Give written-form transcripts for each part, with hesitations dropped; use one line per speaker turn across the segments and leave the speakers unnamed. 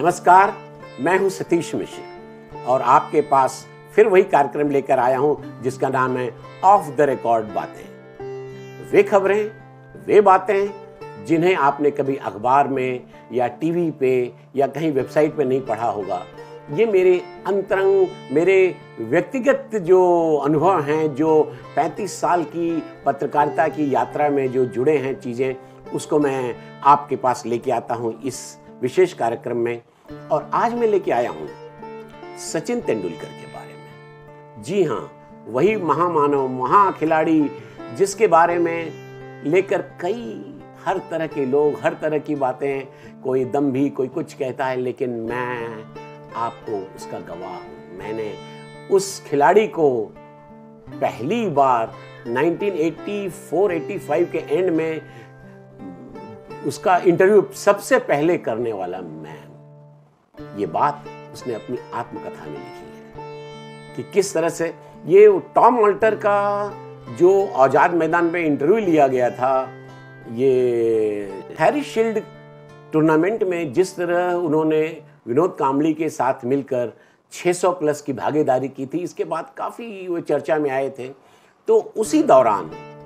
नमस्कार, मैं हूं सतीश मिश्र और आपके पास फिर वही कार्यक्रम लेकर आया हूं जिसका नाम है ऑफ द रिकॉर्ड बातें। वे खबरें, वे बातें जिन्हें आपने कभी अखबार में या टीवी पे या कहीं वेबसाइट पे नहीं पढ़ा होगा। ये मेरे अंतरंग, मेरे व्यक्तिगत जो अनुभव हैं, जो 35 साल की पत्रकारिता की यात्रा में जो जुड़े हैं चीज़ें, उसको मैं आपके पास लेके आता हूं इस विशेष कार्यक्रम में। और आज मैं लेके आया हूं सचिन तेंदुलकर के बारे में। जी हाँ, वही महामानव, महाखिलाड़ी जिसके बारे में लेकर हर तरह के लोग, हर तरह की बातें, कोई दम्भी, कोई कुछ कहता है, लेकिन मैं आपको उसका गवाह हूं। मैंने उस खिलाड़ी को पहली बार 1984-85 के एंड में उसका इंटरव्यू सबसे पहले करने वाला मैं हूं। ये बात उसने अपनी आत्मकथा में लिखी है कि किस तरह से ये टॉम ऑल्टर का जो आजाद मैदान पे इंटरव्यू लिया गया था, ये हैरी शील्ड टूर्नामेंट में जिस तरह उन्होंने विनोद कांबली के साथ मिलकर 600 प्लस की भागीदारी की थी, इसके बाद काफी वो चर्चा में आए थे। तो उसी दौरान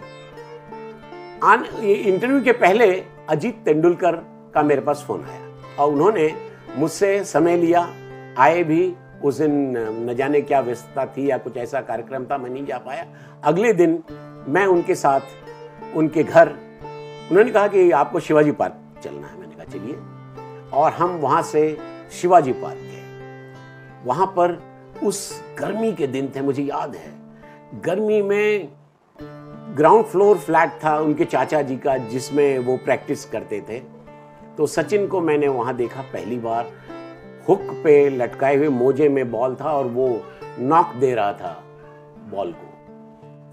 इंटरव्यू के पहले अजीत तेंदुलकर का मेरे पास फोन आया और उन्होंने मुझसे समय लिया, आए भी। उस दिन न जाने क्या व्यस्तता थी या कुछ ऐसा कार्यक्रम था, मैं नहीं जा पाया। अगले दिन मैं उनके साथ उनके घर, उन्होंने कहा कि आपको शिवाजी पार्क चलना है। मैंने कहा चलिए, और हम वहां से शिवाजी पार्क गए। वहां पर उस गर्मी के दिन थे, मुझे याद है, गर्मी में ग्राउंड फ्लोर फ्लैट था उनके चाचा जी का जिसमें वो प्रैक्टिस करते थे। तो सचिन को मैंने वहां देखा पहली बार। हुक पे लटकाए हुए मोजे में बॉल था और वो नॉक दे रहा था बॉल को।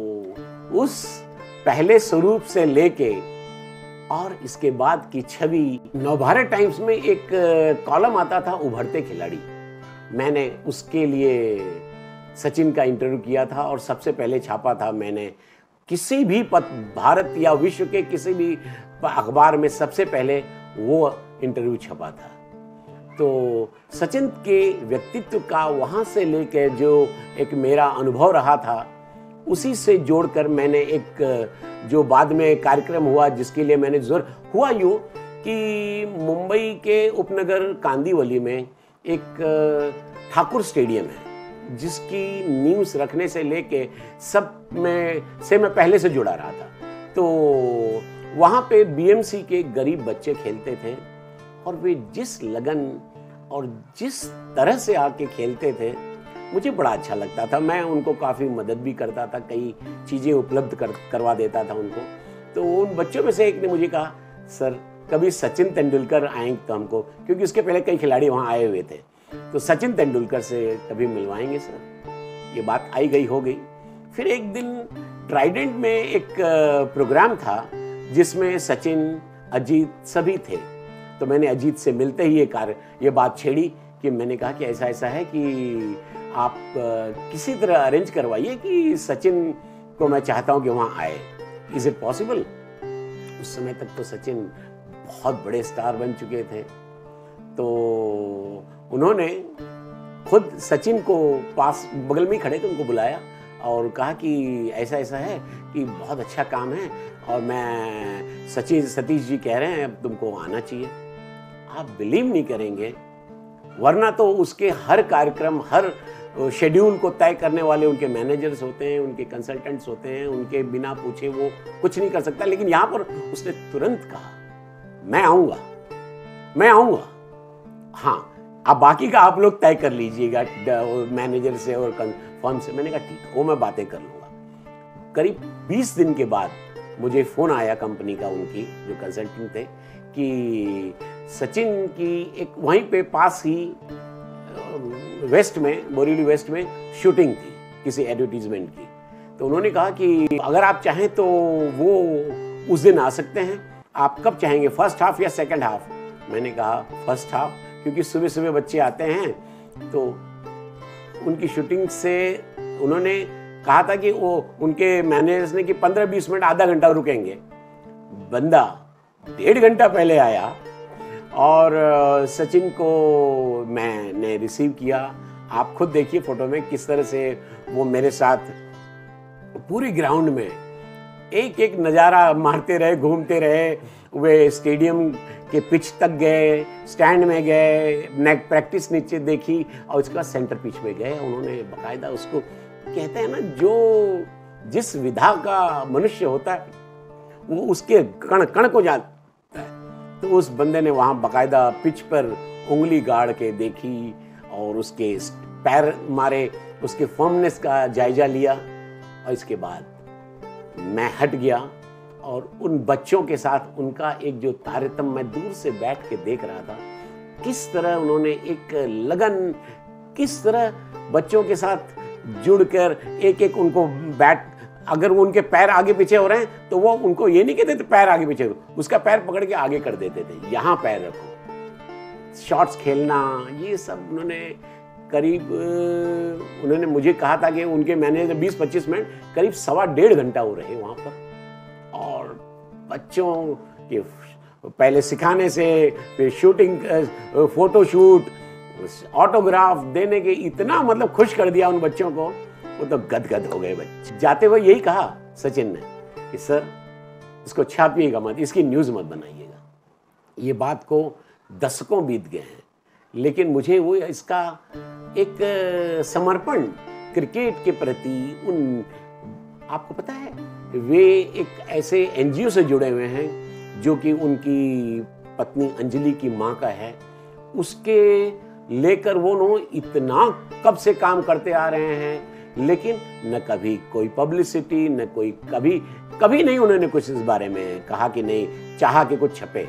तो उस पहले स्वरूप से लेके और इसके बाद की छवि, नवभारत टाइम्स में एक कॉलम आता था उभरते खिलाड़ी, मैंने उसके लिए सचिन का इंटरव्यू किया था और सबसे पहले छापा था मैंने। किसी भी भारत या विश्व के किसी भी अखबार में सबसे पहले वो इंटरव्यू छपा था। तो सचिन के व्यक्तित्व का वहां से लेकर जो एक मेरा अनुभव रहा था, उसी से जोड़कर मैंने एक जो बाद में कार्यक्रम हुआ जिसके लिए मैंने हुआ यूं कि मुंबई के उपनगर कांदिवली में एक ठाकुर स्टेडियम है जिसकी न्यूज़ रखने से लेके सब में से मैं पहले से जुड़ा रहा था। तो वहाँ पे बीएमसी के गरीब बच्चे खेलते थे और वे जिस लगन और जिस तरह से आके खेलते थे, मुझे बड़ा अच्छा लगता था। मैं उनको काफ़ी मदद भी करता था, कई चीज़ें उपलब्ध करवा देता था उनको। तो उन बच्चों में से एक ने मुझे कहा, सर कभी सचिन तेंदुलकर आएंगे तो हमको, क्योंकि उसके पहले कई खिलाड़ी वहाँ आए हुए थे, तो सचिन तेंदुलकर से कभी मिलवाएंगे सर। ये बात आई गई हो गई। फिर एक दिन ट्राइडेंट में एक प्रोग्राम था जिसमें सचिन, अजीत सभी थे। तो मैंने अजीत से मिलते ही ये बात छेड़ी कि मैंने कहा कि ऐसा ऐसा है कि आप किसी तरह अरेंज करवाइए कि सचिन को मैं चाहता हूँ कि वहाँ आए, इज इट पॉसिबल। उस समय तक तो सचिन बहुत बड़े स्टार बन चुके थे। तो उन्होंने खुद सचिन को पास बगल में ही खड़े थे, उनको बुलाया और कहा कि ऐसा ऐसा है कि बहुत अच्छा काम है और मैं सतीश जी कह रहे हैं अब तुमको आना चाहिए। आप बिलीव नहीं करेंगे, वरना तो उसके हर कार्यक्रम, हर शेड्यूल को तय करने वाले उनके मैनेजर्स होते हैं, उनके कंसल्टेंट्स होते हैं, उनके बिना पूछे वो कुछ नहीं कर सकता। लेकिन यहाँ पर उसने तुरंत कहा, मैं आऊँगा, मैं आऊँगा। हाँ, अब बाकी का आप लोग तय कर लीजिएगा मैनेजर से और फर्म से। मैंने कहा ठीक है, वो मैं बातें कर लूँगा। करीब 20 दिन के बाद मुझे फ़ोन आया कंपनी का, उनकी जो कंसल्टेंट थे, कि सचिन की एक वहीं पे पास ही वेस्ट में, बोरीवली वेस्ट में शूटिंग थी किसी एडवर्टीजमेंट की। तो उन्होंने कहा कि अगर आप चाहें तो वो उस दिन आ सकते हैं, आप कब चाहेंगे, फर्स्ट हाफ या सेकंड हाफ। मैंने कहा फर्स्ट हाफ, क्योंकि सुबह सुबह बच्चे आते हैं। तो उनकी शूटिंग से उन्होंने कहा था कि वो उनके मैनेजर्स ने कि 15-20 मिनट, आधा घंटा रुकेंगे। बंदा 1.5 घंटा पहले आया और सचिन को मैंने रिसीव किया। आप खुद देखिए फोटो में किस तरह से वो मेरे साथ पूरी ग्राउंड में एक एक नज़ारा मारते रहे, घूमते रहे। वे स्टेडियम के पिच तक गए, स्टैंड में गए, नेक प्रैक्टिस नीचे देखी और उसके बाद सेंटर पिच में गए। उन्होंने बाकायदा उसको, कहते हैं ना, जो जिस विधा का मनुष्य होता है वो उसके कण कण को जानता है। तो उस बंदे ने वहाँ बाकायदा पिच पर उंगली गाड़ के देखी और उसके पैर मारे, उसके फॉर्मनेस का जायजा लिया। और इसके बाद मैं हट गया और उन बच्चों के साथ उनका एक जो तारतम्य मैं दूर से बैठ के देख रहा था, किस तरह उन्होंने एक लगन, किस तरह बच्चों के साथ जुड़कर एक एक उनको बैट, अगर वो उनके पैर आगे पीछे हो रहे हैं तो वो उनको ये नहीं कहते थे पैर आगे पीछे, उसका पैर पकड़ के आगे कर देते थे, यहाँ पैर रखो। शॉट्स खेलना, ये सब उन्होंने करीब, उन्होंने मुझे कहा था कि उनके मैंने 20-25 मिनट, करीब 1.25 घंटा हो रहे वहाँ पर। और बच्चों के पहले सिखाने से फिर शूटिंग, फोटो शूट, ऑटोग्राफ देने के, इतना मतलब खुश कर दिया उन बच्चों को, वो तो गदगद हो गए बच्चे। जाते हुए यही कहा सचिन ने कि सर इसको छापिएगा मत, इसकी न्यूज़ मत बनाइएगा। ये बात को दशकों बीत गए हैं, लेकिन मुझे वो इसका एक समर्पण क्रिकेट के प्रति, उन, आपको पता है वे एक ऐसे एनजीओ से जुड़े हुए हैं जो कि उनकी पत्नी अंजलि की माँ का है, उसके लेकर वो नो इतना कब से काम करते आ रहे हैं, लेकिन न कभी कोई पब्लिसिटी, न कोई, कभी नहीं उन्होंने कुछ इस बारे में कहा कि नहीं चाहा कि कुछ छपे।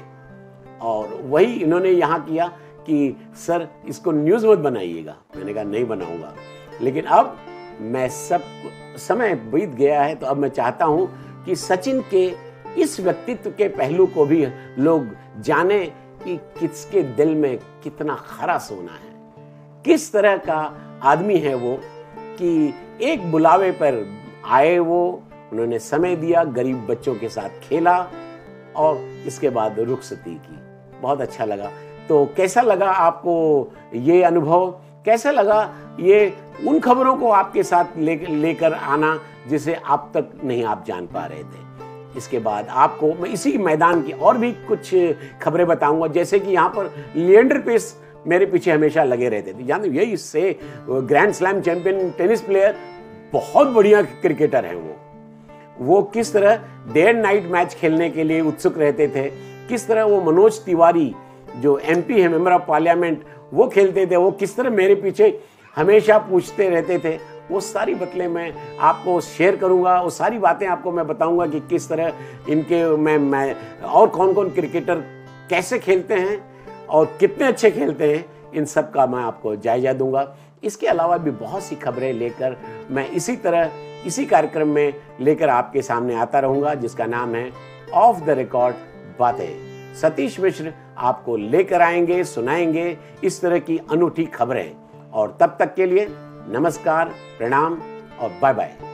और वही इन्होंने यहाँ किया कि सर इसको न्यूज़ मत बनाइएगा। मैंने कहा नहीं बनाऊंगा, लेकिन अब मैं, सब समय बीत गया है तो अब मैं चाहता हूँ कि सचिन के इस व्यक्तित्व के पहलू को भी लोग जाने कि किसके दिल में कितना खरा सोना है, किस तरह का आदमी है वो, कि एक बुलावे पर आए वो, उन्होंने समय दिया, गरीब बच्चों के साथ खेला और इसके बाद रुखसती की। बहुत अच्छा लगा। तो कैसा लगा आपको ये अनुभव, कैसा लगा ये उन खबरों को आपके साथ लेकर आना जिसे आप तक नहीं आप जान पा रहे थे। इसके बाद आपको मैं इसी मैदान की और भी कुछ खबरें बताऊंगा, जैसे कि यहाँ पर लिएंडर पेस मेरे पीछे हमेशा लगे रहते थे। जानते हो, यही इससे grand slam champion tennis player, बहुत बढ़िया क्रिकेटर हैं वो किस तरह डे एंड नाइट मैच खेलने के लिए उत्सुक रहते थे, किस तरह वो मनोज तिवारी जो एमपी है, मेंबर ऑफ पार्लियामेंट, वो खेलते थे, वो किस तरह मेरे पीछे हमेशा पूछते रहते थे। वो सारी बातें मैं आपको शेयर करूंगा, वो सारी बातें आपको मैं बताऊंगा कि किस तरह इनके मैं और कौन कौन क्रिकेटर कैसे खेलते हैं और कितने अच्छे खेलते हैं, इन सब का मैं आपको जायजा दूंगा। इसके अलावा भी बहुत सी खबरें लेकर मैं इसी तरह इसी कार्यक्रम में लेकर आपके सामने आता रहूंगा, जिसका नाम है ऑफ द रिकॉर्ड बातें। सतीश मिश्र आपको लेकर आएंगे, सुनाएंगे इस तरह की अनूठी खबरें। और तब तक के लिए नमस्कार, प्रणाम और बाय बाय।